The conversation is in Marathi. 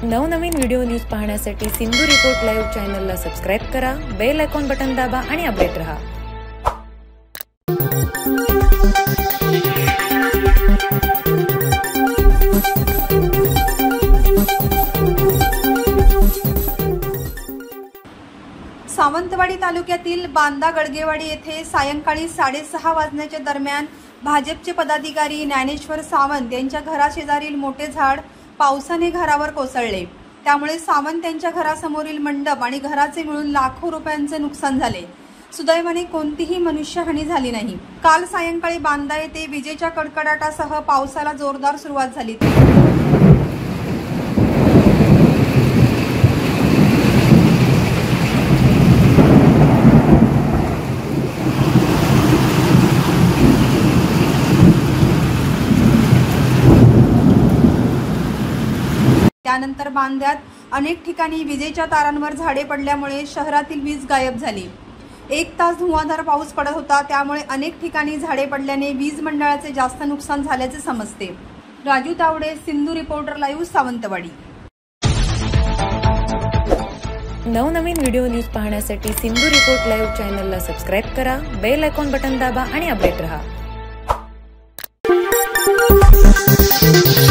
नवनवीन व्हिडिओ न्यूज पाहण्यासाठी सिंधू रिपोर्ट लाईव्ह चॅनलला सबस्क्राइब करा, बेल आयकॉन बटन दाबा आणि अपडेट रहा। सावंतवाडी तालुक्यातील बांदा गडगेवाडी येथे सायंकाळी 6:30 वाजण्याच्या दरम्यान भाजपचे पदाधिकारी ज्ञानेश्वर सावंत यांच्या घराशेजारील मोठे झाड पावसाने घरावर कोसळले। त्यामुळे सावंत यांच्या घरासमोरील मंडप आणि घराचे मिळून लाखो रुपयांचे नुकसान झाले। सुदैवाने कोणतीही मनुष्यहानी झाली नाही। काल सायंकाळी बांदा येथे विजेच्या कडकडाटासह पावसाला जोरदार सुरुवात झाली। त्यानंतर बांद्यात अनेक ठिकाणी विजेच्या तारांवर झाडे पडल्यामुळे शहरातील वीज गायब झाली। 1 तास धुवाधार पाऊस पडत होता, त्यामुळे अनेक ठिकाणी झाडे पडल्याने वीज मंडळाचे जास्त नुकसान झाल्याचे समजते। Raju Tawde, Sindhu reporter live, Sawantwadi. नवनवीन व्हिडिओ न्यूज पाहण्यासाठी सिंधू रिपोर्ट लाईव्ह चॅनलला सबस्क्राइब करा, बेल आयकॉन बटन दाबा आणि अपडेट रहा।